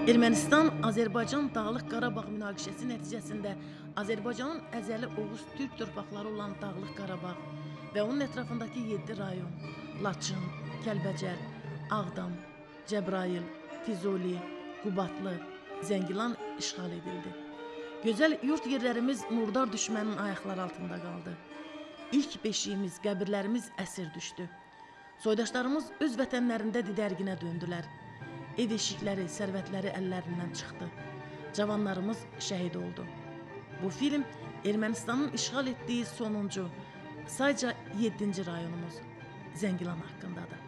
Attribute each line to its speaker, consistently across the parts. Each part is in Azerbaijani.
Speaker 1: Ermənistan-Azərbaycan Dağlıq Qarabağ münaqişəsi nəticəsində Azərbaycanın əzəli Oğuz Türk torpaqları olan Dağlıq Qarabağ və onun ətrafındakı 7 rayon Laçın, Kəlbəcər, Ağdam, Cəbrayıl, Füzuli, Qubadlı, Zəngilan işğal edildi. Gözəl yurt yerlərimiz murdar düşmənin ayaqları altında qaldı. İlk beşiyimiz, qəbirlərimiz əsir düşdü. Soydaşlarımız öz vətənlərində didərginə döndülər. Ev eşikləri, sərvətləri əllərindən çıxdı. Cavanlarımız şəhid oldu. Bu film Ermənistanın işğal etdiyi sonuncu, sayca 7-ci rayonumuz Zəngilan haqqındadır.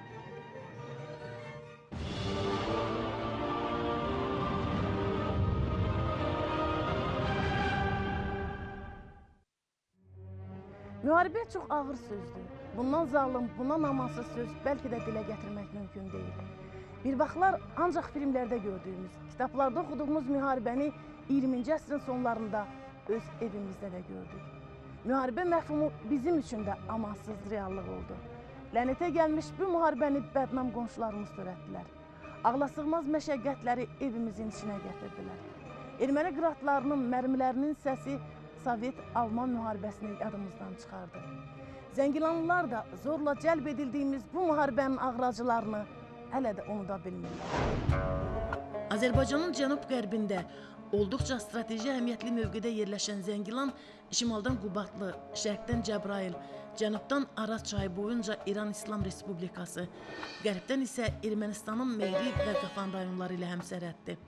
Speaker 1: Müharibə çox ağır sözdür. Bundan zalım, bundan amansız söz bəlkə də dilə gətirmək mümkün deyil. Bir vaxtlar ancaq filmlərdə gördüyümüz, kitablarda oxuduğumuz müharibəni 20-ci əsrin sonlarında öz evimizdə də gördük. Müharibə məfhumu bizim üçün də amansız reallıq oldu. Lənətə gəlmiş bu müharibəni bədnam qonşularımız törətdilər. Ağlasığmaz məşəqqətləri evimizin içinə gətirdilər. Erməni qıratlarının, mərmilərinin səsi Sovet-Alman müharibəsini yadımızdan çıxardı. Zəngilanlılar da zorla cəlb edildiyimiz bu müharibənin ağracılarını hələ də unuda bilmirlər. Azərbaycanın cənub-qərbində olduqca strateji əhəmiyyətli mövqedə yerləşən Zəngilan, şimaldan Qubadlı, şərqdən Cəbrayıl, cənubdan Araz çayı boyunca İran İslam Respublikası, qərbdən isə Ermənistanın Meyri və Qafan rayonları ilə həmsərhəddir.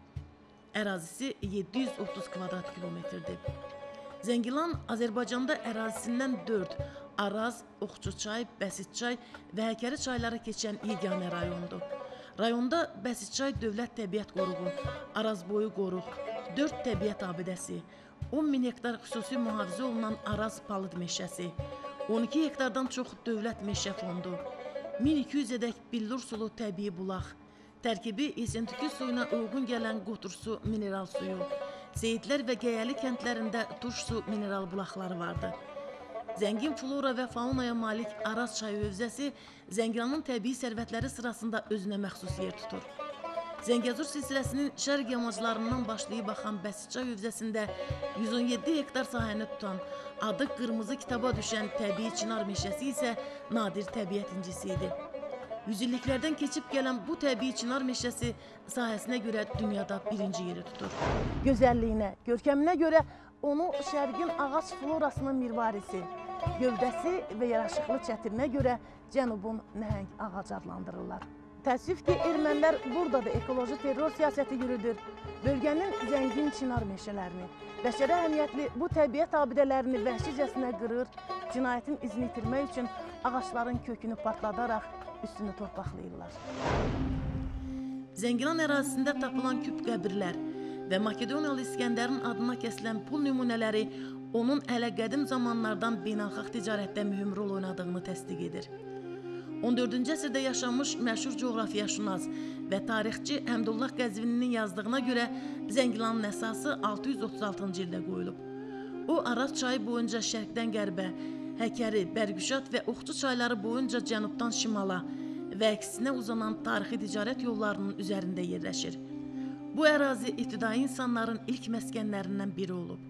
Speaker 1: Ərazisi 730 kvadrat kilometrdir. Zəngilan Azərbaycanda ərazisindən 4 Araz, Oxçuçay, Bəsitçay və Həkəri çayları keçən yeganə rayondur. Rayonda Bəsitçay Dövlət Təbiət Qoruğu, Arazboyu Qoruq, 4 təbiət abidəsi, 10 min hektar xüsusi mühafizə olunan Araz palıd meşəsi, 12 hektardan çox dövlət meşə fondu, 1200-ədək billur sulu təbii bulaq, tərkibi Yesentükü suyuna uyğun gələn qotursu mineral suyu, Seyidlər və Gəyəli kəndlərində turş su mineral bulaqları vardı. Zəngin flora və faunaya malik Araz çayı hövzəsi Zəngilanın təbii sərvətləri sırasında özünə məxsus yer tutur. Zəngəzur silsiləsinin şərq yamaclarından başlayıb axan Bəsitçay hövzəsində 117 hektar sahəni tutan, adı qırmızı kitaba düşən təbii çınar meşəsi isə nadir təbiət incisi idi. Yüzilliklərdən keçib gələn bu təbii çınar meşəsi sahəsinə görə dünyada birinci yeri tutur. Gözəlliyinə, görkəminə görə onu şərqin ağac florasının mirvarisi, gövdəsi və yaraşıqlı çətirinə görə cənubun nəhəng ağac adlandırırlar. Təəssüf ki, ermənilər burada da ekoloji terror siyasəti yürüdür. Bölgənin zəngin çınar meşələrini, bəşərə əhəmiyyətli bu təbiət abidələrini vəhşicəsinə qırır, cinayətin izini itirmək üçün ağaçların kökünü partladaraq üstünü torpaqlayırlar. Zəngilan ərazisində tapılan küp qəbirlər və Makedoniyalı İskəndərin adına kəsilən pul nümunələri onun hələ qədim zamanlardan beynəlxalq ticarətdə mühüm rol oynadığını təsdiq edir. 14-cü əsrdə yaşamış məşhur coğrafiyaşünas və tarixçi Həmdullah Qəzvininin yazdığına görə Zəngilanın əsası 636-cı ildə qoyulub. O, Araz çayı boyunca şərqdən qərbə, Həkəri, Bərgüşat və Oxçu çayları boyunca cənubdan şimala və əksinə uzanan tarixi ticarət yollarının üzərində yerləşir. Bu ərazi ibtidai insanların ilk məskənlərindən biri olub.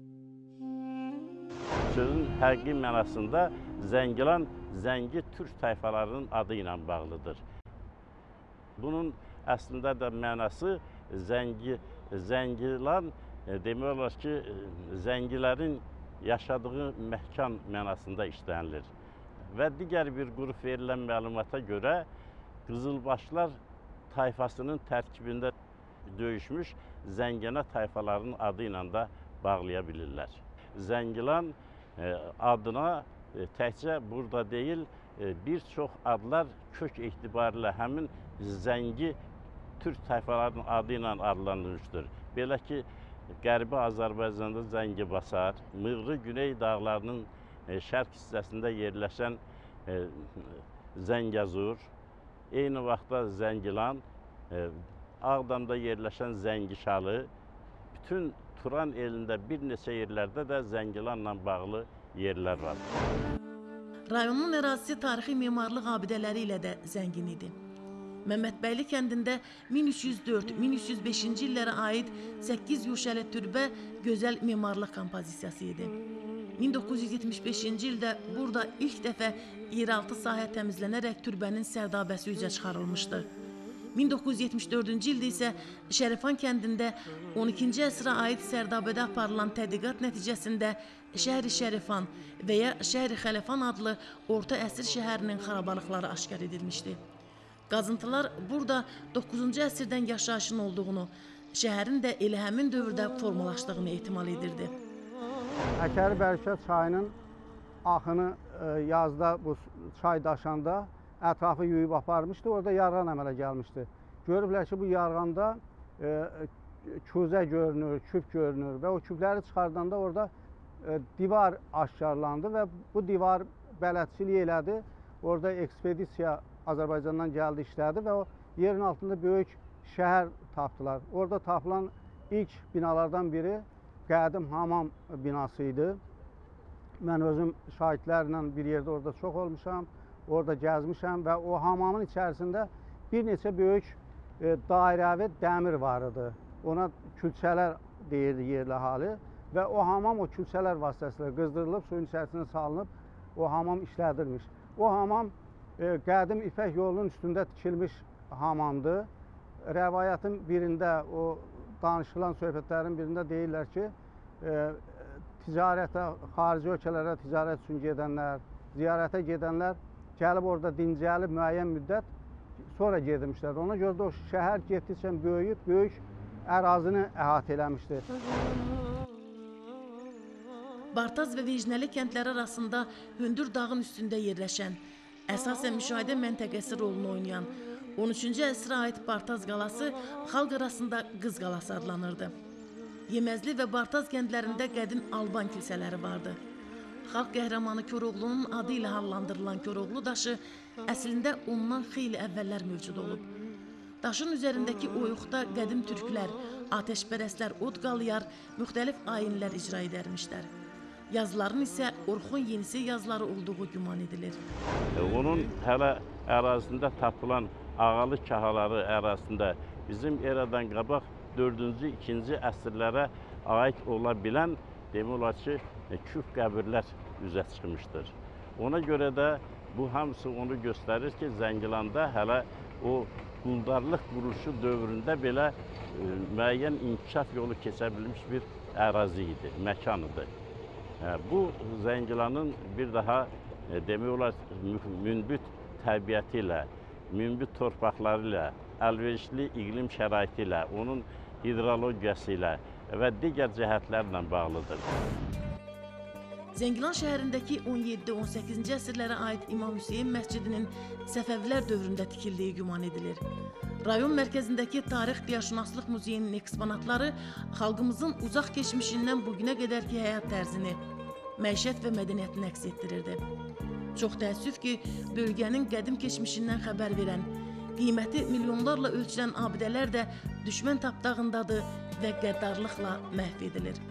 Speaker 2: Sözün həqiqi mənasında Zəngilan, Zəngi türk tayfalarının adı ilə bağlıdır. Bunun əslində də mənası Zəngilan, demək olar ki, Zəngilərin yaşadığı məkan mənasında işlənilir. Və digər bir qrup verilən məlumata görə Qızılbaşlar tayfasının tərkibində döyüşmüş Zəngənə tayfalarının adı ilə də bağlaya bilirlər. Zəngilan adına təkcə burada deyil, bir çox adlar kök etibarilə həmin Zəngi türk tayfalarının adı ilə adlandırılmışdır. Belə ki, Qərbi Azərbaycanda Zəngibasar, Mığrı Güney dağlarının şərq hissəsində yerləşən Zəngəzur, eyni vaxtda Zəngilan, Ağdamda yerləşən Zəngişalı, bütün Turan elində bir neçə yerlərdə də Zəngilanla bağlı yerlər var.
Speaker 1: Rayonun ərazisi tarixi memarlıq abidələri ilə də zəngin idi. Məmmədbəyli kəndində 1304-1305-ci illərə aid 8 yuşəli türbə gözəl memarlıq kompozisiyası idi. 1975-ci ildə burada ilk dəfə yeraltı sahə təmizlənərək türbənin sərdabəsi üzə çıxarılmışdı. 1974-cü ildə isə Şərifan kəndində 12-ci əsrə aid sərdabədə aparılan tədqiqat nəticəsində Şəhri Şərifan və ya Şəhri Xəlifan adlı orta əsr şəhərinin xarabalıqları aşkar edilmişdi. Qazıntılar burada 9-cu əsrdən yaşayışın olduğunu, şəhərin də elə həmin dövrdə formalaşdığını ehtimal edirdi.
Speaker 3: Əkəri Bərkə çayının axını yazda bu çay daşanda ətrafı yuyub aparmışdı, orada yarğan əmələ gəlmişdi. Görüblər ki, bu yarğanda küzə görünür, küp görünür və o küpləri çıxardanda orada divar aşkarlandı və bu divar bələdçilik elədi. Orada ekspedisiya Azərbaycandan gəldi, işlədi və o yerin altında böyük şəhər tapdılar. Orada tapılan ilk binalardan biri qədim hamam binası idi. Mən özüm şahidlərlə bir yerdə orada çox olmuşam. Orada gəzmişəm və o hamamın içərisində bir neçə böyük dairəvi dəmir var idi. Ona külçələr deyirdi yerli hali və o hamam o külçələr vasitəsilə qızdırılıb, suyun içərisinə salınıb, o hamam işlədilmiş. O hamam qədim İpək yolunun üstündə tikilmiş hamamdır. Rəvayətin birində, o danışılan söhbətlərin birində deyirlər ki, ticarətə, xarici ölkələrə ticarət üçün gedənlər, ziyarətə gedənlər gəlib orada dincəlib müəyyən müddət sonra gedmişlər. Ona görə də o şəhər getdikcə böyüyüb, böyük ərazini əhatə eləmişdir.
Speaker 1: Bartaz və Vecnəli kəndləri arasında hündür dağın üstündə yerləşən, əsasən müşahidə məntəqəsi rolunu oynayan 13-cü əsrə aid Bartaz qalası xalq arasında Qız qalası adlanırdı. Yeməzli və Bartaz kəndlərində qədim Alban kilsələri vardı. Xalq qəhrəmanı Koroğlunun adı ilə hallandırılan Koroğlu daşı əslində ondan xeyli əvvəllər mövcud olub. Daşın üzərindəki oyuqda qədim türklər, ateşpərəstlər od qalayar, müxtəlif ayinlər icra edərmişlər. Yazıların isə Orxun Yenisi yazıları olduğu güman edilir.
Speaker 2: Onun hələ ərazisində tapılan ağalı kahaları ərazisində bizim eradan qabaq 4-cü, 2-ci əsrlərə aid ola bilən demək olar ki, küp qəbirlər üzə çıxmışdır. Ona görə də bu hamısı onu göstərir ki, Zəngilanda hələ o quldarlıq quruluşu dövründə belə müəyyən inkişaf yolu keçə bilmiş bir ərazi idi, məkan idi. Bu Zəngilanın bir daha demək olar münbit təbiəti ilə, münbit torpaqları ilə, əlverişli iqlim şəraiti ilə, onun hidrologiyası ilə və digər cəhətlərlə bağlıdır.
Speaker 1: Zəngilan şəhərindəki 17-18-ci əsrlərə aid İmam Hüseyin məscidinin Səfəvilər dövründə tikildiyi güman edilir. Rayon mərkəzindəki Tarix-Diyarşünaslıq Muzeyinin eksponatları xalqımızın uzaq keçmişindən bugünə qədərki həyat tərzini, məişət və mədəniyyətini əks etdirirdi. Çox təəssüf ki, bölgənin qədim keçmişindən xəbər verən, qiyməti milyonlarla ölçülən abidələr də düşmən tapdağındadır və qəddarlıqla məhv edilir.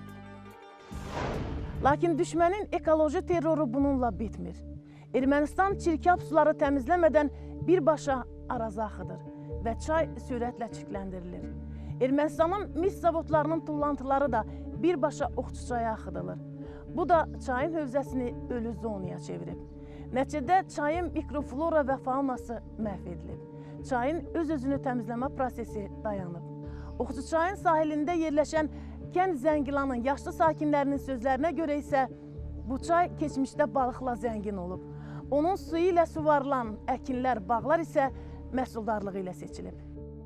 Speaker 1: Lakin düşmənin ekoloji terroru bununla bitmir. Ermənistan çirkab suları təmizləmədən birbaşa Araza axıdır və çay sürətlə çirkləndirilir. Ermənistanın mis zavodlarının tullantıları da birbaşa Oxçuçaya axıdılır. Bu da çayın hövzəsini ölü zonaya çevirib. Nəticədə çayın mikroflora və faunası məhv edilib. Çayın öz-özünü təmizləmə prosesi dayanıb. Oxçuçayın sahilində yerləşən Kənd Zəngilanın yaşlı sakinlərinin sözlərinə görə isə bu çay keçmişdə balıqla zəngin olub. Onun suyu ilə suvarılan əkinlər, bağlar isə məhsuldarlığı ilə seçilib.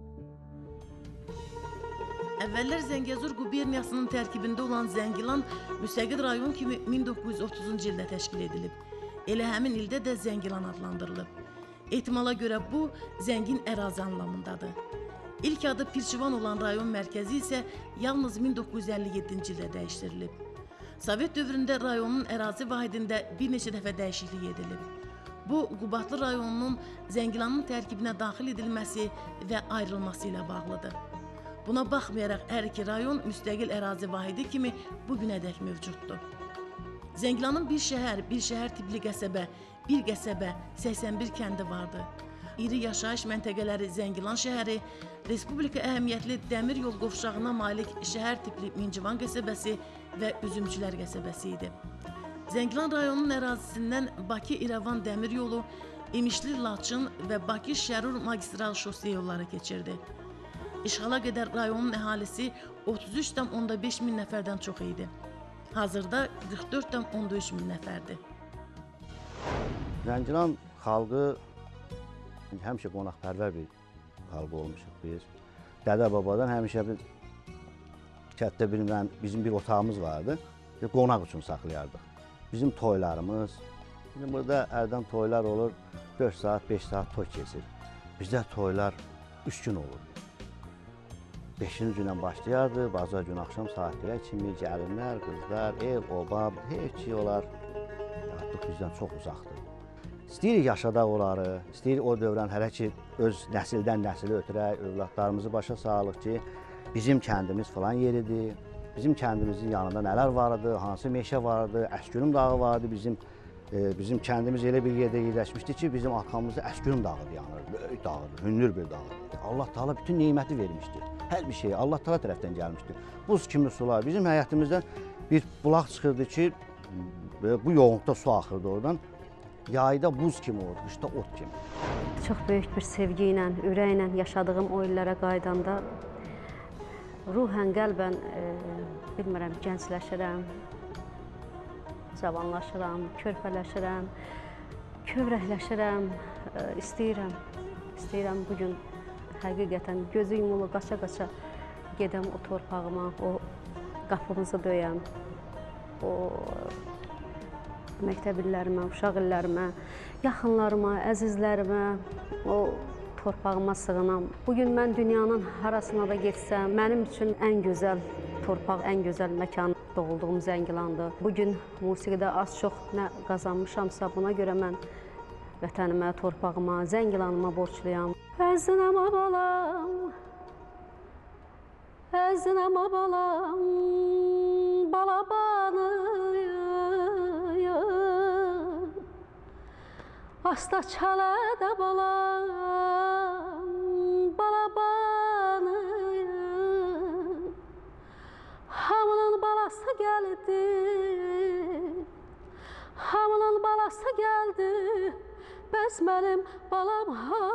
Speaker 1: Əvvəllər Zəngəzur quberniyasının tərkibində olan Zəngilan müstəqil rayon kimi 1930-cu ildə təşkil edilib. Elə həmin ildə də Zəngilan adlandırılıb. Ehtimala görə bu, zəngin ərazi anlamındadır. İlk adı Pirçivan olan rayon mərkəzi isə yalnız 1957-ci ildə dəyişdirilib. Sovet dövründə rayonun ərazi vahidində bir neçə dəfə dəyişiklik edilib. Bu, Qubadlı rayonunun Zəngilanın tərkibinə daxil edilməsi və ayrılması ilə bağlıdır. Buna baxmayaraq hər iki rayon müstəqil ərazi vahidi kimi bugünədək mövcuddur. Zəngilanın bir şəhər tipli qəsəbə, bir qəsəbə, 81 kəndi vardı. iri yaşayış məntəqələri Zəngilan şəhəri, Respublika əhəmiyyətli dəmir yol qovşağına malik şəhər tipli Mincivan qəsəbəsi və Üzümçülər qəsəbəsi idi. Zəngilan rayonunun ərazisindən Bakı-İrəvan dəmir yolu, İmişli-Laçın və Bakı-Şərur magistral şose yolları keçirdi. İşğala qədər rayonun əhalisi 33,5 min nəfərdən çox idi. Hazırda 44,3 min nəfərdir.
Speaker 4: Zəngilan xalqı həmişə qonaqpərvər bir xalq olmuşuq biz. Dədə-babadan həmişə kətdə bizim bir otağımız vardı. Qonaq üçün saxlayardıq. Bizim toylarımız, burada hərdən toylar olur, 4 saat, 5 saat toy keçir. Bizdə toylar 3 gün olurdu. 5-ci gündən başlayardı, bazar gün axşam saatlərə kimi gəlinlər, qızlar, ev, oba, heç şey olar. Artıq bizdən çox uzaqdır. İstəyirik yaşadaq onları, istəyirik o dövrən hələ ki öz nəsildən nəsilə ötürək, övladlarımızı başa sağlıq ki, bizim kəndimiz falan yeridir. Bizim kəndimizin yanında nələr vardı, hansı meşə vardı, Əskürüm dağı vardı. Bizim kəndimiz elə bir yerdə yerləşmişdi ki, bizim arxamızda Əskürüm dağı yanır, böyük dağıdır, hündür bir dağıdır. Allah Taala bütün neməti vermişdi. Hər bir şey Allah Taala tərəfdən gəlmişdi. Buz kimi sular. Bizim həyətimizdən bir bulaq çıxırdı ki, bu yoğunluqda su axırdı oradan. Yayda buz kimi olur, qışda ot kimi.
Speaker 5: Çox böyük bir sevgi ilə, ürəklə yaşadığım o illərə qaydanda ruhən, qəlbən, bilmirəm, gəncləşirəm, cavanlaşıram, körpələşirəm, kövrəkləşirəm, istəyirəm bugün həqiqətən gözü yumulu qaça-qaça gedəm o torpağıma, o qapımızı döyəm, o məktəb illərimə, uşaq illərimə, yaxınlarıma, əzizlərimə, o torpağıma sığınam. Bugün mən dünyanın harasına da getsəm, mənim üçün ən gözəl torpaq, ən gözəl məkan doğulduğum Zəngilandır. Bugün musiqidə az-çox nə qazanmışamsa, buna görə mən vətənimə, torpağıma, Zəngilanıma borçluyam. Əzinəmə balam, əzinəmə balam, balabanı asta çalədə balam, balabanı hamının balası gəldi, hamının balası gəldi, bəs mənim balam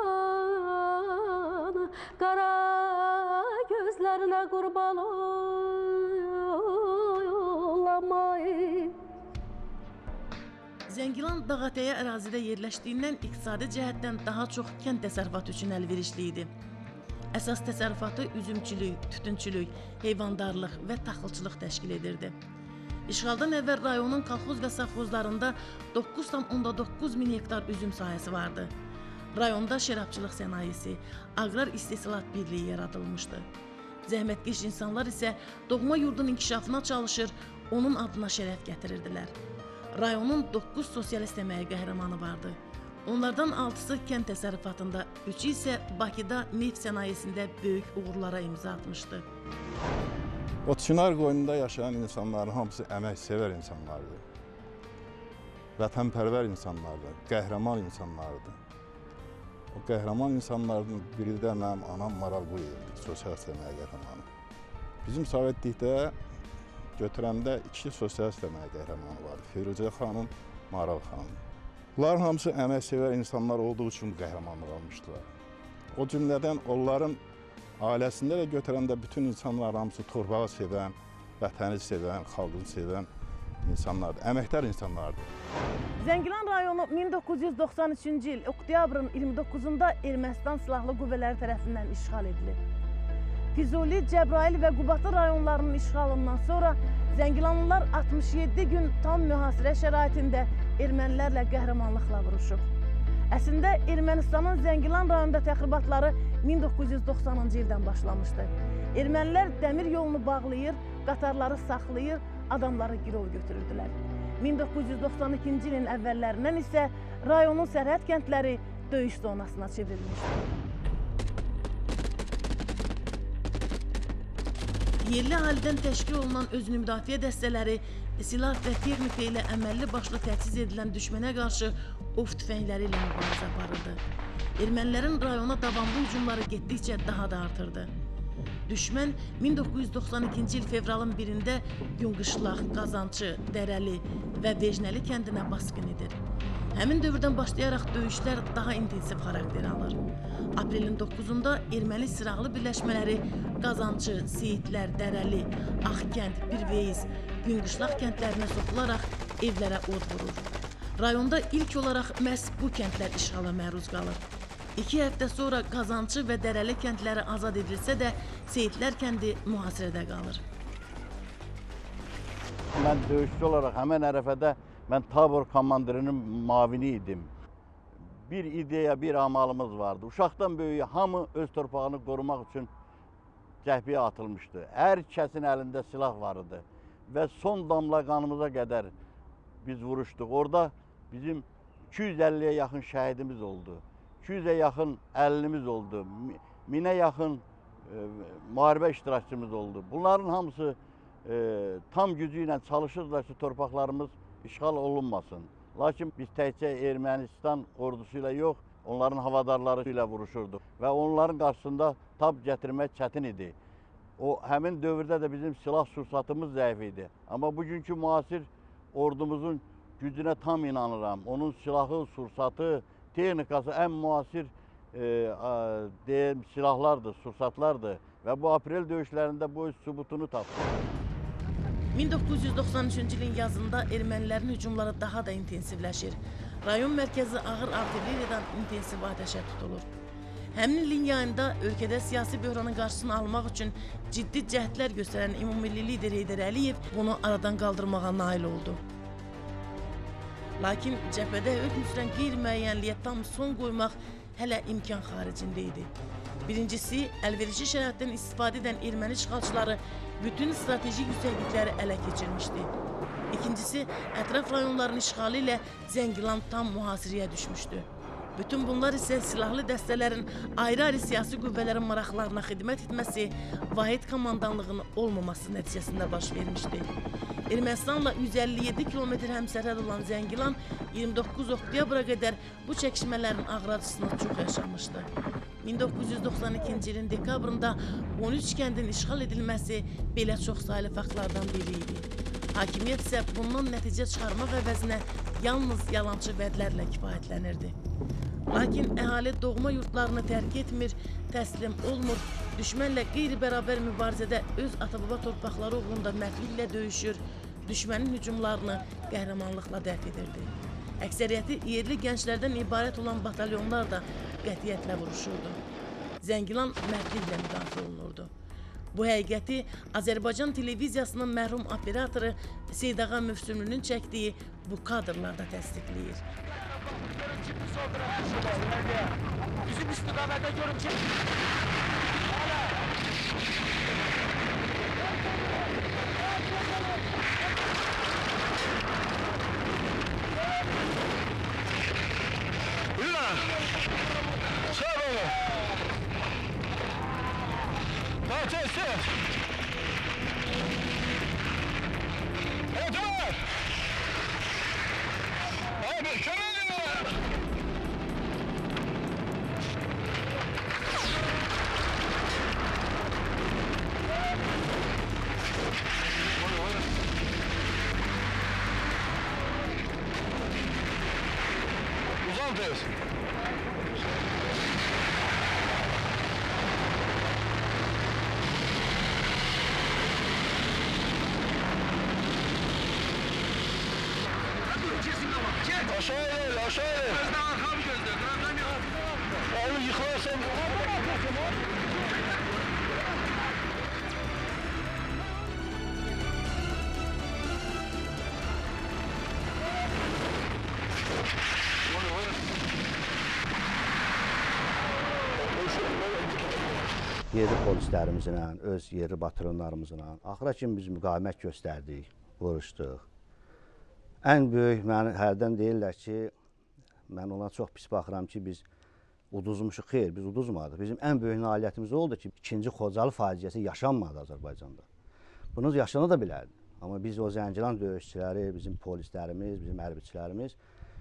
Speaker 5: hanı, qara gözlərinə qurban olamayım.
Speaker 1: Zəngilan dağətəyə ərazidə yerləşdiyindən iqtisadi cəhətdən daha çox kənd təsərrüfatı üçün əlverişli idi. Əsas təsərrüfatı üzümçülük, tütünçülük, heyvandarlıq və taxılçılıq təşkil edirdi. İşğaldan əvvəl rayonun kolxoz və savxozlarında 9,9 min hektar üzüm sahəsi vardı. Rayonda şərabçılıq sənayesi, aqrar istehsalat birliyi yaradılmışdı. Zəhmətkeş insanlar isə doğma yurdun inkişafına çalışır, onun adına şərəf gətirirdilər. Rayonun 9 sosialist əməyi qəhrəmanı vardı. Onlardan 6-sı kənd təsərrüfatında, 3-ü isə Bakıda neft sənayesində böyük uğurlara imza atmışdı.
Speaker 6: O Çınar qoynunda yaşayan insanların hamısı əməksevər insanlardır. Vətənpərvər insanlardır, qəhrəman insanlardır. O qəhrəman insanların biri də mənim anam Maral Qulyevdir, sosialist əməyi qəhrəmanı. Bizim Sovetlikdə götürəndə 2 sosialist əməyi qəhrəmanı vardı, Firuzə xanım, Maral xanım. Bunların hamısı əməksevər insanlar olduğu üçün qəhrəmanlıq almışdılar. O cümlədən onların ailəsində də götürəndə bütün insanlar hamısı torpağı sevən, vətəni sevən, xalqını sevən insanlardır, əməkdar insanlardır.
Speaker 1: Zəngilan rayonu 1993-cü il oktyabrın 29-da Ermənistan Silahlı Qüvvələri tərəfindən işğal edilir. Füzuli, Cəbrayıl və Qubadlı rayonlarının işğalından sonra Zəngilanlılar 67 gün tam mühasirə şəraitində ermənilərlə qəhrəmanlıqla vuruşub. Əslində, Ermənistanın Zəngilan rayonunda təxribatları 1990-cı ildən başlamışdı. Ermənilər dəmir yolunu bağlayır, qatarları saxlayır, adamları girov götürürdülər. 1992-ci ilin əvvəllərindən isə rayonun sərhəd kəndləri döyüş zonasına çevrilmişdi. Yerli halidən təşkil olunan özünü müdafiə dəstələri silah və texnika ilə əməlli başlı təchiz edilən düşmənə qarşı ov tüfəngləri ilə mübarizə aparırdı. ermənilərin rayona davamlı hücumları getdikcə daha da artırdı. Düşmən 1992-ci il fevralın 1-də Günqışlaq, Qazançı, Dərəli və Vecnəli kəndinə basqın edir. Həmin dövrdən başlayaraq döyüşlər daha intensiv xarakter alır. Aprelin 9-da erməni silahlı birləşmələri Qazançı, Seyidlər, Dərəli, Ağkənd, Birveyiz, Günqışlaq kəndlərinə soxularaq evlərə od vurur. Rayonda ilk olaraq məhz bu kəndlər işğala məruz qalır. 2 həftə sonra Qazançı və Dərəli kəndləri azad edilsə də Seyidlər kəndi mühasirədə qalır.
Speaker 7: Mən döyüşçü olaraq həmən ərəfədə mən tabor komandirinin mavini idim. Bir ideya, bir amalımız vardı. Uşaqdan böyüyə hamı öz torpağını qorumaq üçün cəhbiyə atılmışdı. Hər kəsin əlində silah var idi və son damla qanımıza qədər biz vuruşduq. Orada bizim 250-yə yaxın şəhidimiz oldu. 200-ə yaxın əlilimiz oldu. 1000-ə yaxın müharibə iştirakçımız oldu. Bunların hamısı tam gücü ilə çalışırlar ki, torpaqlarımız işğal olunmasın. Lakin biz təkcə Ermənistan ordusu ilə yox, onların havadarları ilə vuruşurduq və onların qarşısında tab gətirmək çətin idi. Həmin dövrdə də bizim silah sursatımız zəif idi. Amma bugünkü müasir ordumuzun gücünə tam inanıram. Onun silahı, sursatı, texnikası ən müasir silahlardır, sursatlardır və bu aprel döyüşlərində bu öz sübutunu tapdı.
Speaker 1: 1993-cü ilin yazında ermənilərin hücumları daha da intensivləşir. Rayon mərkəzi ağır artilleriyadan intensiv atəşə tutulur. Həmin ilin yayında ölkədə siyasi böhranın qarşısını almaq üçün ciddi cəhdlər göstərən ümummilli lider Heydər Əliyev bunu aradan qaldırmağa nail oldu. Lakin cəbhədə hökm sürən qeyri-müəyyənliyə tam son qoymaq hələ imkan xaricində idi. Birincisi, əlverişli şəraitdən istifadə edən erməni işğalçıları bütün strateji yüksəklikləri ələ keçirmişdi. İkincisi, ətraf rayonların işğalı ilə Zəngilan tam mühasirəyə düşmüşdü. Bütün bunlar isə silahlı dəstələrin ayrı-ayrı siyasi qüvvələrin maraqlarına xidmət etməsi, vahid komandanlığın olmaması nəticəsində baş vermişdi. Ermənistanla 157 kilometr həmsərhəd olan Zəngilan 29 oktyabra qədər bu çəkişmələrin ağır acısını çox yaşamışdı. 1992-ci ilin dekabrında 13 kəndin işğal edilməsi belə çox saylı faktlardan biri idi. Hakimiyyət isə bundan nəticə çıxarmaq əvəzinə yalnız yalançı vədlərlə kifayətlənirdi. Lakin əhali doğma yurtlarını tərk etmir, təslim olmur, düşmənlə qeyri-bərabər mübarizədə öz ata-baba torpaqları uğrunda mərdliklə döyüşür, düşmənin hücumlarını qəhrəmanlıqla dəf edirdi. Əksəriyyəti yerli gənclərdən ibarət olan batalyonlar da qətiyyətlə vuruşurdu. Zəngilan mərdliklə müdafiə olunurdu. Bu həqiqəti Azərbaycan televiziyasının mərhum operatoru Seydağa Müfsümlünün çəkdiyi bu kadrlarda təsdiqləyir.
Speaker 8: Bizim istiqamətə görüm ki... Aşağı. Gözden arkam gözde. Gözden yok. Onu yıklarsan.
Speaker 4: Yerli polislərimizlə, öz yerli batalonlarımızla axıra kimi biz müqavimət göstərdik, vuruşduq. Ən böyük məni hərdən deyirlər ki, mən ona çox pis baxıram ki, biz uduzmuşuq. Xeyr, biz uduzmadıq. Bizim ən böyük nailiyyətimiz oldu ki, 2-ci Xocalı faciəsi yaşanmadı Azərbaycanda. Bunu yaşana da bilərdi. Amma biz o Zəngilan döyüşçüləri, bizim polislərimiz, bizim hərbiçilərimiz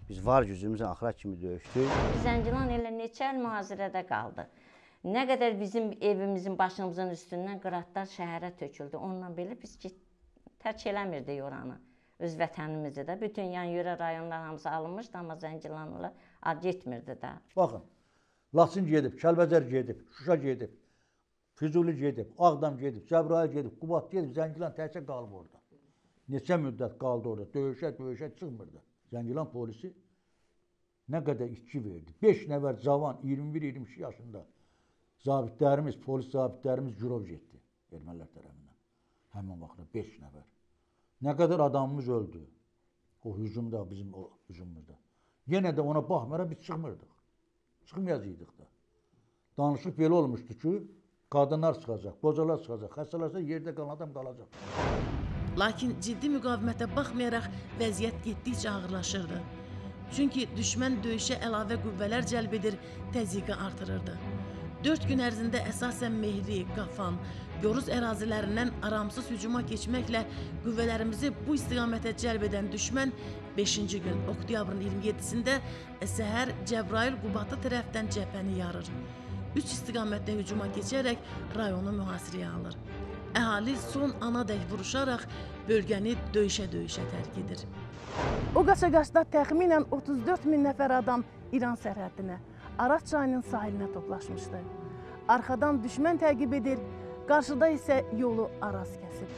Speaker 4: Biz var gücümüzlə axıra kimi döyüşdük.
Speaker 9: Zəngilan elə neçə il mühasirədə qaldı. Nə qədər bizim evimizin, başımızın üstündən qıratlar şəhərə töküldü. Onunla belə biz tərk eləmirdik oranı. Öz vətənimizi də. Bütün yan-yörə rayonlar hamısı alınmışdı, amma Zəngilanlılar getmirdi də.
Speaker 10: Baxın, Laçın gedib, Kəlbəcər gedib, Şuşa gedib, Füzuli gedib, Ağdam gedib, Cəbrayıl gedib, Qubat gedib, Zəngilan təkcə qalıb orada. Neçə müddət qaldı orada, döyüşə çıxmırdı. Zəngilan polisi nə qədər itki verdi. 5 nəfər cavan, 21-22 yaşında zabitlərimiz, polis zabitlərimiz girov getdi ermənilər tərəfindən. Həmin vaxtda 5 nəfər. Nə qədər adamımız öldü o hücumda, bizim o hücumumuzda. Yenə də ona baxmayaraq biz çıxmırdıq. Çıxmayacaqdıq da. Danışıq belə olmuşdu ki, qadınlar çıxacaq, qocalar çıxacaq, xəstələrsə yerdə qalan adam qalacaq.
Speaker 11: Lakin ciddi müqavimətə baxmayaraq vəziyyət getdikcə ağırlaşırdı. Çünki düşmən döyüşə əlavə qüvvələr cəlb edir, təzyiqi artırırdı. 4 gün ərzində əsasən Mehri, Qafan, Yoruz ərazilərindən aramsız hücuma keçməklə qüvvələrimizi bu istiqamətə cəlb edən düşmən 5-ci gün oktyabrın 27-sində səhər Cəbrayıl Qubatı tərəfdən cəbhəni yarır. 3 istiqamətdə hücuma keçərək rayonu mühasirəyə alır. Əhali son anadək vuruşaraq bölgəni döyüşə-döyüşə tərk edir.
Speaker 1: O qaça-qaçda təxminən 34 min nəfər adam İran sərhəddinə, Araz çayının sahilinə toplaşmışdı. Arxadan düşmən təqib edir, qarşıda isə yolu Araz kəsib.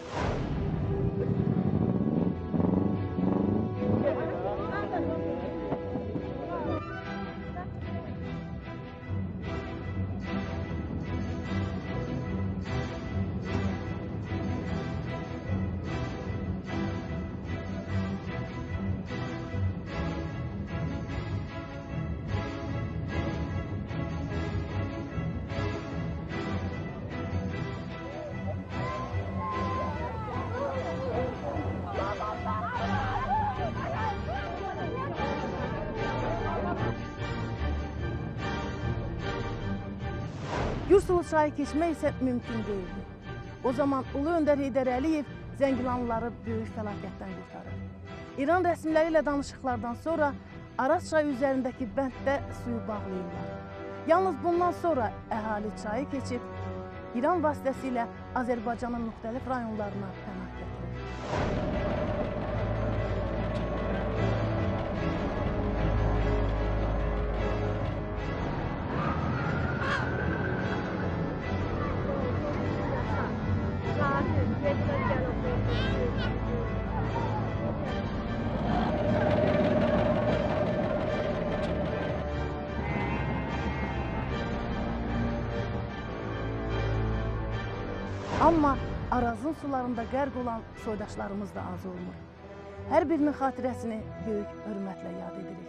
Speaker 1: Gürsulu çayı keçmək isə mümkün deyildi. O zaman Ulu Öndər Heydər Əliyev Zəngilanlıları böyük fəlakətdən qurtarır. İran rəsmiləri ilə danışıqlardan sonra Araz çayı üzərindəki bənddə suyu bağlayırlar. Yalnız bundan sonra əhali çayı keçib İran vasitəsilə Azərbaycanın müxtəlif rayonlarına pənah gətirir. Amma Arazın sularında qərq olan soydaşlarımız da az olmur. Hər birinin xatirəsini böyük hörmətlə yad edirik.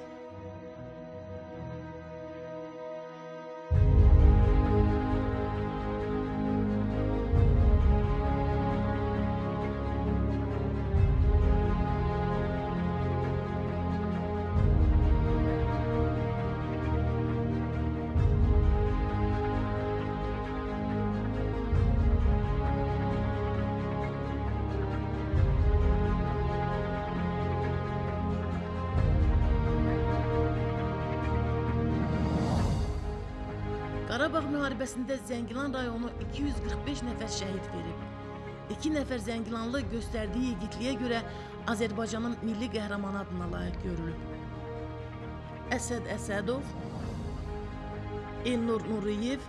Speaker 11: Qarabağ müharibəsində Zəngilan rayonu 245 nəfər şəhid verib. 2 nəfər Zəngilanlı göstərdiyi igidliyə görə Azərbaycanın milli qəhrəmanı adına layiq görülüb. Əsəd Əsədov, Elnur Nuriyev,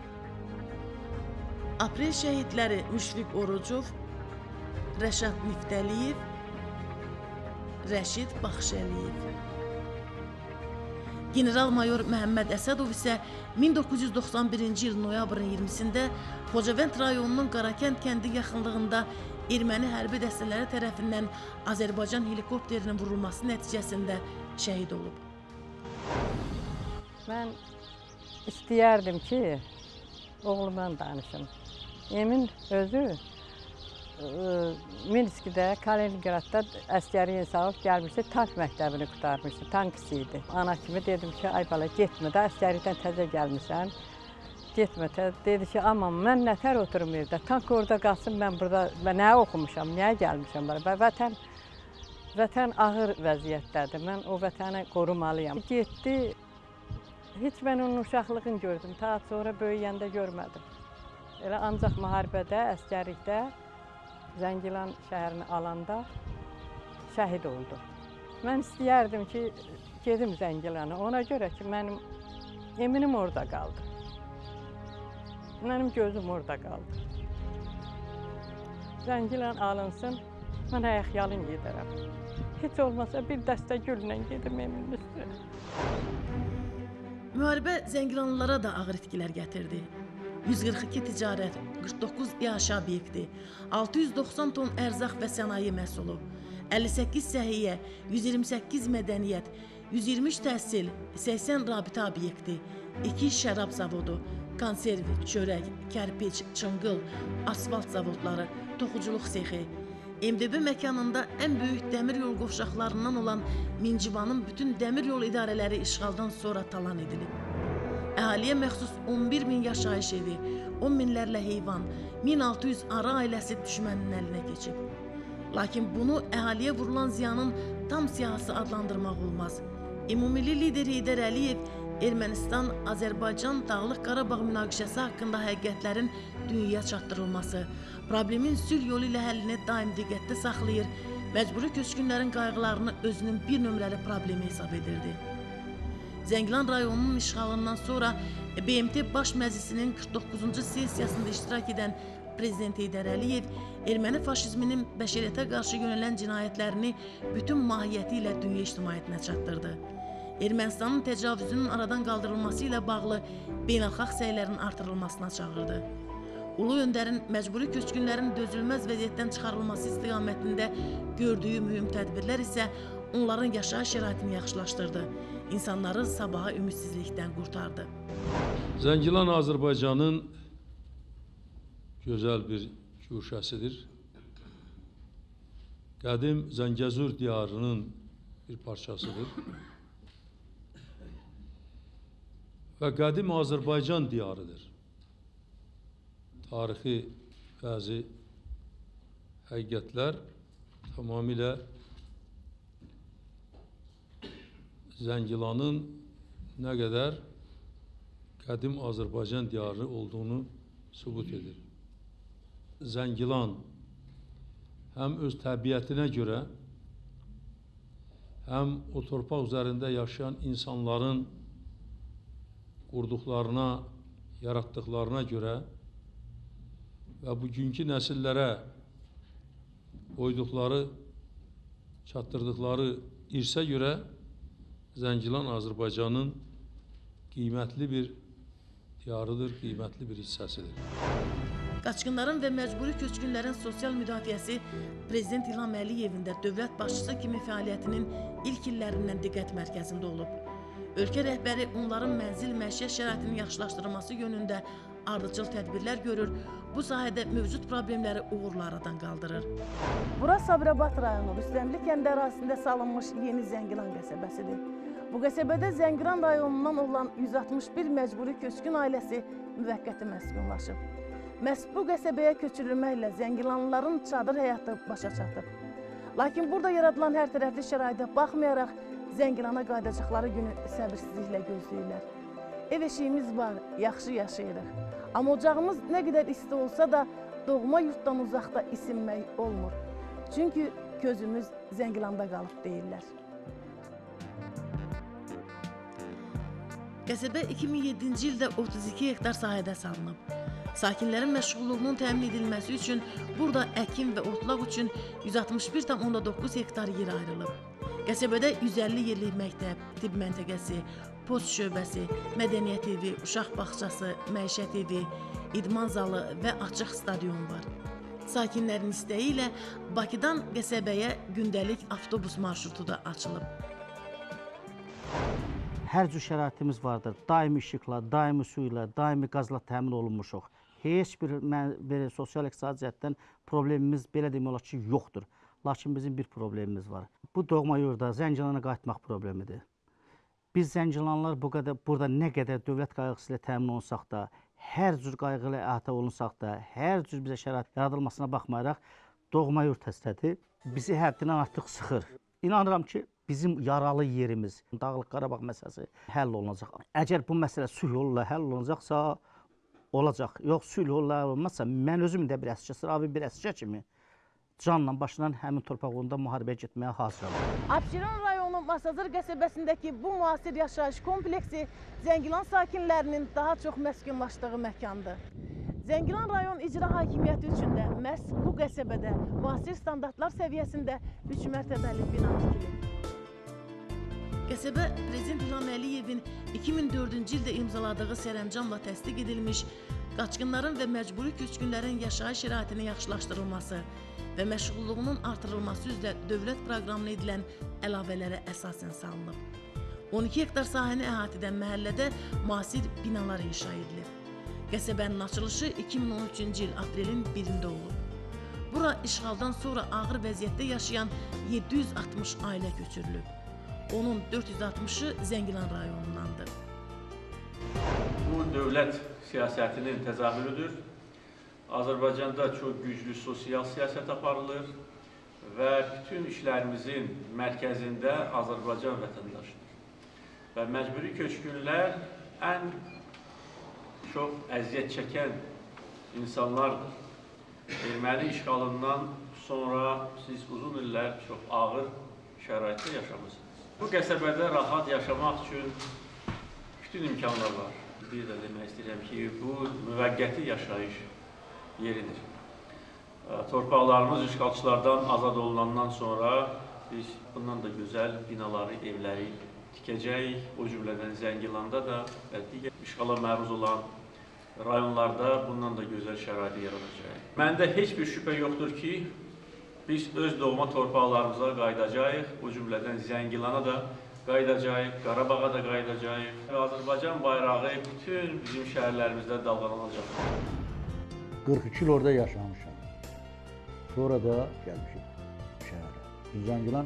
Speaker 11: Aprel şəhidləri Müşfiq Orucov, Rəşad Miftəliyev, Rəşid Baxşəliyev. General-mayor Məhəmməd Əsədov isə 1991-ci il noyabrın 20-sində Xocavənd rayonunun Qarakənd kəndi yaxınlığında erməni hərbi dəstələri tərəfindən Azərbaycan helikopterinin vurulması nəticəsində şəhid olub.
Speaker 12: Mən istəyərdim ki, oğlumdan danışım. Emin özü Minskdə, Kaliningradda əskəri insan gəlmişdi, tank məktəbini qutarmışdı, tankçı idi. Ana kimi dedim ki, ay bala getmə də, əskəridən təzə gəlmişsən, getmə. Dedi ki, amma mən nətər oturum evdə, tank orada qalsın, mən burada, nəyə oxumuşam, nəyə gəlmişəm, vətən Vətən ağır vəziyyətdədir. Mən o vətəni qorumalıyam. Getdi, heç mən onun uşaqlığını gördüm. Ta sonra böyüyəndə görmədim. Elə ancaq müharibədə, əsgərlikdə Zəngilan şəhərini alanda şəhid oldu. Mən istəyərdim ki, gedim Zəngilana. Ona görə ki, mənim eminim orada qaldı. Mənim gözüm orada qaldı. Zəngilan alınsın, mən ayaqyalın gedərəm. Heç olmasa bir dəstə güllə gedim emin üstünə.
Speaker 11: Müharibə Zəngilanlılara da ağır itkilər gətirdi. 142 ticarət, 49 iaşə obyekti, 690 ton ərzaq və sənaye məhsulu, 58 səhiyyə, 128 mədəniyyət, 123 təhsil, 80 rabitə obyekti, 2 şərab zavodu, konservi, çörək, kərpiç, çınqıl, asfalt zavodları, toxuculuq sexi. MDB məkanında ən böyük dəmir yol qovşaqlarından olan Mincivanın bütün dəmir yol idarələri işğaldan sonra talan edilib. Əhaliyə məxsus 11 min yaşayış evi, 10 minlərlə heyvan, 1600 arı ailəsi düşmənin əlinə keçib. Lakin bunu əhaliyə vurulan ziyanın tam siyahısı adlandırmaq olmaz. Ümumilli lider Heydər Əliyev Ermənistan-Azərbaycan Dağlıq Qarabağ münaqişəsi haqqında həqiqətlərin dünyaya çatdırılması, problemin sülh yolu ilə həllini daim diqqətdə saxlayır, məcburi köçkünlərin qayğılarını özünün bir nömrəli problemi hesab edirdi. Zəngilan rayonunun işğalından sonra BMT Baş Məclisinin 49-cu sessiyasında iştirak edən Prezident Heydər Əliyev erməni faşizminin bəşəriyyətə qarşı yönələn cinayətlərini bütün mahiyyəti ilə dünya ictimaiyyətinə çatdırdı. Ermənistanın təcavüzünün aradan qaldırılması ilə bağlı beynəlxalq səylərin artırılmasına çağırdı. Ulu öndərin məcburi köçkünlərin dözülməz vəziyyətdən çıxarılması istiqamətində gördüyü mühüm tədbirlər isə onların yaşayış şəraitini yaxşılaşdırdı, insanları sabaha ümidsizlikdən qurtardı.
Speaker 13: Zəngilan Azərbaycanın gözəl bir güşəsidir. Qədim Zəngəzur diyarının bir parçasıdır. Və qədim Azərbaycan diyarıdır. Tarixi bəzi həqiqətlər tamamilə Zəngilanın nə qədər qədim Azərbaycan diyarı olduğunu sübut edir. Zəngilan həm öz təbiətinə görə, həm o torpaq üzərində yaşayan insanların qurduqlarına, yaratdıqlarına görə və bugünkü nəsillərə qoyduqları, çatdırdıqları irsə görə Zəngilan Azərbaycanın qiymətli bir diyarıdır, qiymətli bir hissəsidir.
Speaker 11: Qaçqınların və məcburi köçkünlərin sosial müdafiəsi Prezident İlham Əliyevin də dövlət başçısı kimi fəaliyyətinin ilk illərindən diqqət mərkəzində olub. Ölkə rəhbəri onların mənzil məişət şəraitinin yaxşılaşdırılması yönündə ardıcıl tədbirlər görür, bu sahədə mövcud problemləri uğurla aradan qaldırır.
Speaker 1: Bura Sabirabad rayonu Rüstəmli kəndi ərazisində salınmış yeni Zəngilan qəsəbəsidir. Bu qəsəbədə Zəngilan rayonundan olan 161 məcburi köçkün ailəsi müvəqqəti məskunlaşıb. Məhz bu qəsəbəyə köçürülməklə Zəngilanlıların çadır həyatı başa çatıb. Lakin burada yaradılan hər tərəfli şəraitə baxmayaraq, Zəngilana qayıdacaqları günü səbirsizliklə gözləyirlər. Ev eşiyimiz var, yaxşı yaşayırıq. Amma ocağımız nə qədər isti olsa da doğma yurtdan uzaqda isinmək olmur. Çünki gözümüz Zəngilanda qalıb deyirlər.
Speaker 11: Qəsəbə 2007-ci ildə 32 hektar sahədə salınıb. Sakinlərin məşğulluğunun təmin edilməsi üçün burada əkin və otlaq üçün 161,9 hektar yer ayrılıb. Qəsəbədə 150 yerlik məktəb, tibb məntəqəsi, post şöbəsi, mədəniyyət evi, uşaq bağçası, məişət evi, idman zalı və açıq stadion var. Sakinlərin istəyi ilə Bakıdan qəsəbəyə gündəlik avtobus marşrutu da açılıb.
Speaker 3: Hər cür şəraitimiz vardır. Daimi işıqla, daimi su ilə, daimi qazla təmin olunmuşuq. Heç bir sosial-iqtisadi cəhətdən problemimiz belə demək olar ki, yoxdur. Lakin bizim bir problemimiz var. Bu doğma yurda Zəngilana qayıtmaq problemidir. Biz Zəngilanlar burada nə qədər dövlət qayğısı ilə təmin olunsaq da, hər cür qayğı ilə əhatə olunsaq da, hər cür bizə şərait yaradılmasına baxmayaraq doğma yurt həsrəti
Speaker 14: bizi həddindən artıq sıxır. İnanıram ki, bizim yaralı yerimiz, Dağlıq Qarabağ məsələsi həll olunacaq. Əgər bu məsələ sülh yolu ilə həll olunacaqsa, olacaq. Yox, sülh yolu ilə həll olmazsa, mən özüm də bir əsgər, sıravi bir əsgər kimi canla başla həmin torpağında müharibəyə getməyə hazıram.
Speaker 1: Abşeron rayonu Masazır qəsəbəsindəki bu müasir yaşayış kompleksi Zəngilan sakinlərinin daha çox məskunlaşdığı məkandır. Zəngilan rayon icra hakimiyyəti üçün də məhz bu qəsəbədə müasir standartlar səviyyəsində 3 mərtəbəli bina tikilib.
Speaker 11: Qəsəbə Prezident İlham Əliyevin 2004-cü ildə imzaladığı sərəncamla təsdiq edilmiş qaçqınların və məcburi köçkünlərin yaşayış şəraitinin yaxşılaşdırılması və məşğulluğunun artırılması üzrə dövlət proqramına edilən əlavələrə əsasən salınıb. 12 hektar sahəni əhatə edən məhəllədə müasir binalar inşa edilib. Qəsəbənin açılışı 2013-cü il aprelin 1-də olub. Bura işğaldan sonra ağır vəziyyətdə yaşayan 760 ailə köçürülüb. Onun 460-ı Zəngilan rayonundandır.
Speaker 15: Bu dövlət siyasətinin təzahürüdür. Azərbaycanda çox güclü sosial siyasət aparılır və bütün işlərimizin mərkəzində Azərbaycan vətəndaşıdır. Və məcburi köçkünlər ən çox əziyyət çəkən insanlardır. Erməni işğalından sonra siz uzun illər çox ağır şəraitdə yaşamısınız. Bu qəsəbədə rahat yaşamaq üçün bütün imkanlar var. Bir də demək istəyirəm ki, bu müvəqqəti yaşayış yeridir. Torpaqlarımız işğalçılardan azad olunandan sonra biz bundan da gözəl binaları, evləri tikəcəyik. O cümlədən Zəngilanda da və digər işğala məruz olan rayonlarda bundan da gözəl şərait yaradacaq. Məndə heç bir şübhə yoxdur ki, biz öz doğma torpaqlarımıza qayıdacağıq. O cümlədən Zəngilana da qayıdacağıq, Qarabağa da qayıdacağıq. Azərbaycan bayrağı bütün bizim şəhərlərimizdə dalğalanacaq.
Speaker 10: 42 il orada yaşamışam. Sonra da gəlmişim şəhərə. Zəngilan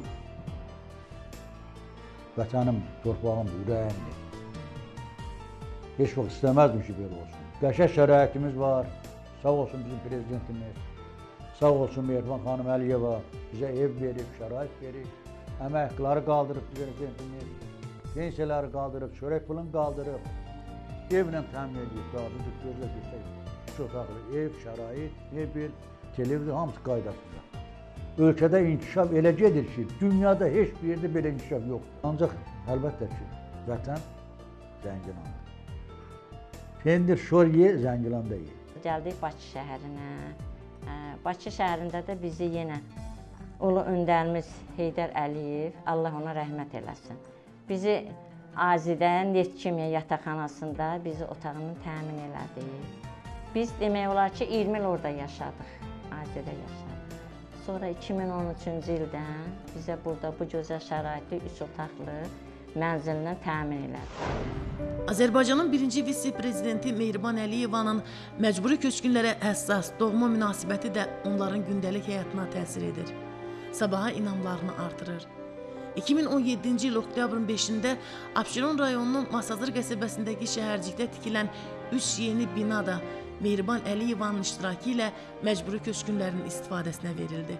Speaker 10: vətənim, torpağım, ürəyimdir. Heç vaxt istəməzdim ki, belə olsun. Qəşəng şəraitimiz var. Sağ olsun bizim prezidentimiz. Sağ olsun Mehriban xanım Əliyeva bizə ev verib, şərait verib. Əməkləri qaldırıb prezidentimiz. Pensiyaları qaldırıb, çörək pulunu qaldırıb. Evlə təmin edib, qaldırıb, gözlə göstərib. 2 otaqlı ev, şərait, mebel, televizyon hamısı qaydasında. Ölkədə inkişaf elə gedir ki, dünyada heç bir yerdə belə inkişaf yoxdur. Ancaq əlbəttə ki, vətən Zəngilandır. Pendir şor ye, Zəngilanda ye.
Speaker 9: Gəldik Bakı şəhərinə. Bakı şəhərində də bizi yenə ulu öndərimiz Heydər Əliyev, Allah ona rəhmət eləsin. Bizi Azidə Neft Kimya yataqxanasında bizi otağını təmin elədi. Biz demək olar ki, 20 il orada yaşadıq, Azidə yaşadıq. Sonra 2013-cü ildən bizə burada bu gözəl şəraitli 3 otaqlı mənzilini təmin elədi.
Speaker 11: Azərbaycanın birinci vitse-prezidenti Mehriban Əliyevanın məcburi köçkünlərə həssas, doğma münasibəti də onların gündəlik həyatına təsir edir. Sabaha inamlarını artırır. 2017-ci il oktyabrın 5-də Abşeron rayonunun Masazır qəsəbəsindəki şəhərcikdə tikilən 3 yeni bina da Mehriban Əliyevanın iştirakı ilə məcburi köçkünlərin istifadəsinə verildi.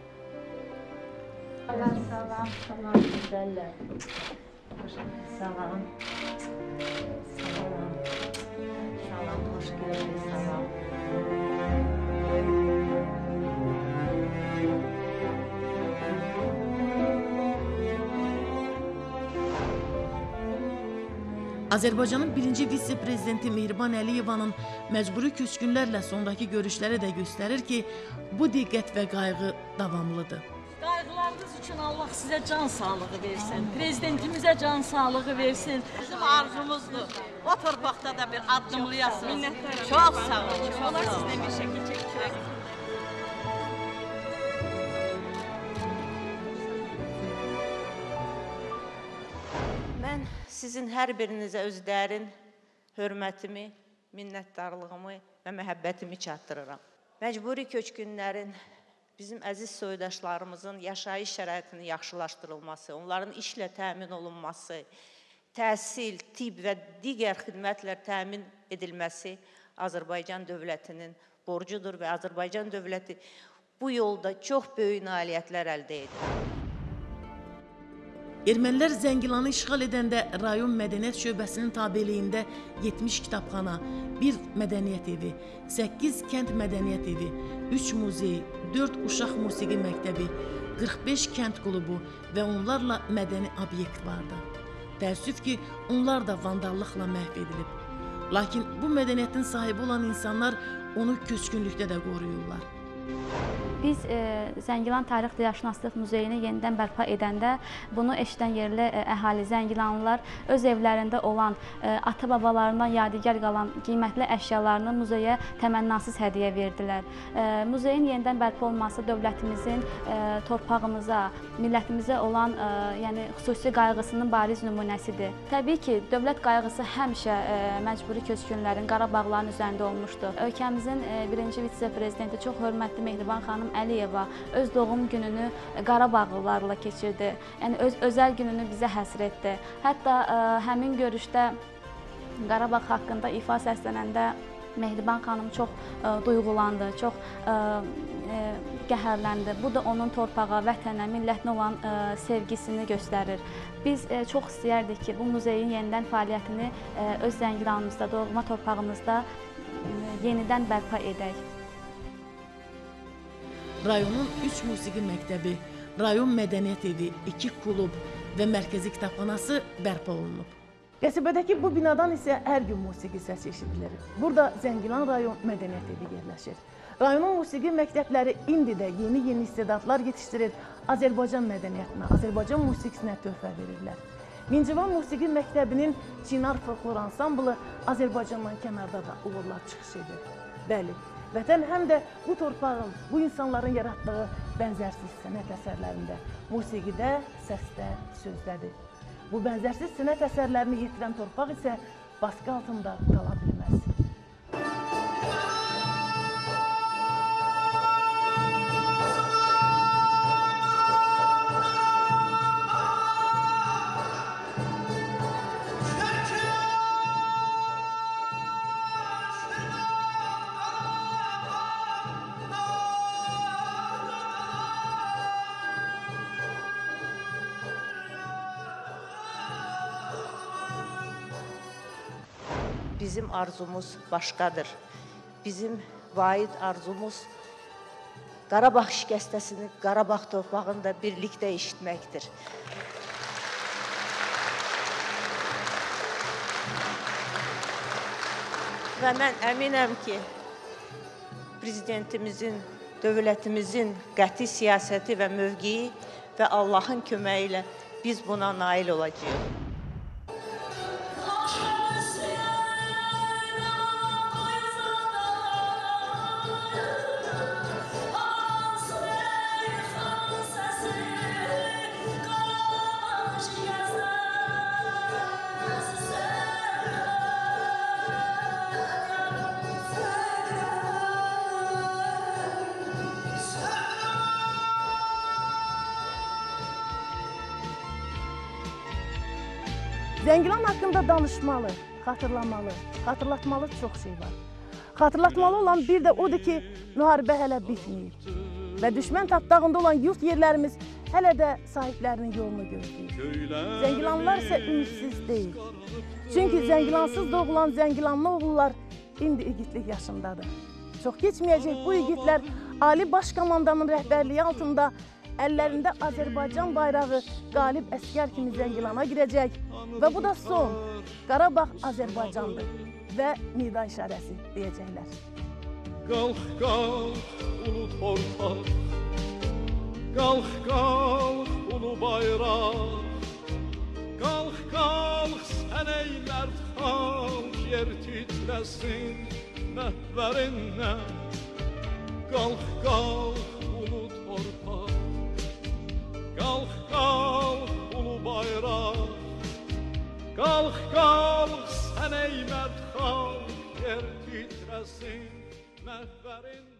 Speaker 9: Salam, güzəllər. Salam. Salam, hoş gördük, salam.
Speaker 11: Azərbaycanın birinci vitse-prezidenti Mehriban Əliyevanın məcburi köçkünlərlə sonraki görüşləri də göstərir ki, bu diqqət və qayğı davamlıdır.
Speaker 16: Qayğılarınız üçün Allah sizə can sağlığı versin, prezidentimizə can sağlığı versin. Bizim arzumuzdur, o torpaqda da bir addımlayasınız. Minnətlər. Çox sağ olun. Onlar sizlə bir şəkil çəkirək.
Speaker 17: Mən sizin hər birinizə öz dərin hörmətimi, minnətdarlığımı və məhəbbətimi çatdırıram. Məcburi köçkünlərin, bizim əziz soydaşlarımızın yaşayış şəraitinin yaxşılaşdırılması, onların işlə təmin olunması, təhsil, tibb və digər xidmətlər təmin edilməsi Azərbaycan dövlətinin borcudur və Azərbaycan dövləti bu yolda çox böyük nailiyyətlər əldə edir.
Speaker 11: Ermənilər Zəngilanı işğal edəndə rayon mədəniyyət şöbəsinin tabeliyində 70 kitabxana, 1 mədəniyyət evi, 8 kənd mədəniyyət evi, 3 muzey, 4 uşaq musiqi məktəbi, 45 kənd klubu və onlarla mədəni obyekt vardı. Təəssüf ki, onlar da vandallıqla məhv edilib. Lakin bu mədəniyyətin sahibi olan insanlar onu köçkünlükdə də qoruyurlar.
Speaker 18: Biz Zəngilan Tarix-Diyarşünaslıq Muzeyini yenidən bərpa edəndə bunu eşidən yerli əhali, Zəngilanlılar öz evlərində olan, ata-babalarından yadigar qalan qiymətli əşyalarını muzeyə təmənnasız hədiyyə verdilər. Muzeyin yenidən bərpa olması dövlətimizin torpağımıza, millətimizə olan xüsusi qayğısının bariz nümunəsidir. Təbii ki, dövlət qayğısı həmişə məcburi köçkünlərin, Qarabağların üzərində olmuşdur. Ölkəmizin birinci vitse-prezidenti, çox hörmətli Mehriban xanım Əliyeva öz doğum gününü Qarabağlılarla keçirdi. Yəni öz özəl gününü bizə həsr etdi. Hətta həmin görüşdə Qarabağ haqqında ifa səslənəndə Mehriban xanım çox duyğulandı, çox qəhərləndi. Bu da onun torpağa, vətənə, millətinə olan sevgisini göstərir. Biz çox istəyərdik ki, bu muzeyin yenidən fəaliyyətini öz Zəngilanımızda, doğma torpağımızda yenidən bərpa edək.
Speaker 11: Rayonun 3 musiqi məktəbi, rayon mədəniyyət evi, 2 klub və mərkəzi kitabxanası bərpa olunub.
Speaker 1: Qəsəbədəki bu binadan isə hər gün musiqi səsi eşidilir. Burada Zəngilan rayon mədəniyyət evi yerləşir. Rayonun musiqi məktəbləri indi də yeni istedadlar yetişdirir, Azərbaycan mədəniyyətinə, Azərbaycan musiqisinə töhfə verirlər. Mincivan Musiqi Məktəbinin Çinar folklor ansamblı Azərbaycandan kənarda da uğurlar çıxış edir. Bəli, vətən həm də bu torpağın, bu insanların yaratdığı bənzərsiz sənət əsərlərində, musiqidə, səsdə, sözdədir. Bu bənzərsiz sənət əsərlərini yetirən torpaq isə baskı altında qala bilməz.
Speaker 17: Bizim arzumuz başqadır. Bizim vaid arzumuz Qarabağ şikəstəsini Qarabağ torpağında birlikdə eşitməkdir. Və mən əminəm ki, prezidentimizin, dövlətimizin qəti siyasəti və mövqeyi və Allahın köməyi ilə biz buna nail olacağıq.
Speaker 1: Zəngilan haqqında danışmalı, xatırlamalı, xatırlatmalı çox şey var. Xatırlatmalı olan bir də odur ki, müharibə hələ bitməyib və düşmən tapdağında olan yurt yerlərimiz hələ də sahiblərinin yolunu gözləyir. Zəngilanlılar isə ümidsiz deyil. Çünki Zəngilansız doğulan Zəngilanlı oğullar indi igidlik yaşındadır. Çox keçməyəcək bu igidlər Ali Baş Komandanın rəhbərliyi altında əllərində Azərbaycan bayrağı qalib əskər kimi Zəngilana girəcək və bu da son Qarabağ Azərbaycandır və nida işarəsi deyəcəklər.
Speaker 8: Qalx, qalx, ulu torpaq, qalx, qalx, ulu bayraq, qalx, qalx, sən ey mərd xalq, yer titləsin məhvərindən. Qalx, qalx, ulu torpaq, qalx, qalx, ulu bayraq, qalx, qalx, sən ey mərd xalq, yer titləsin məhvərindən.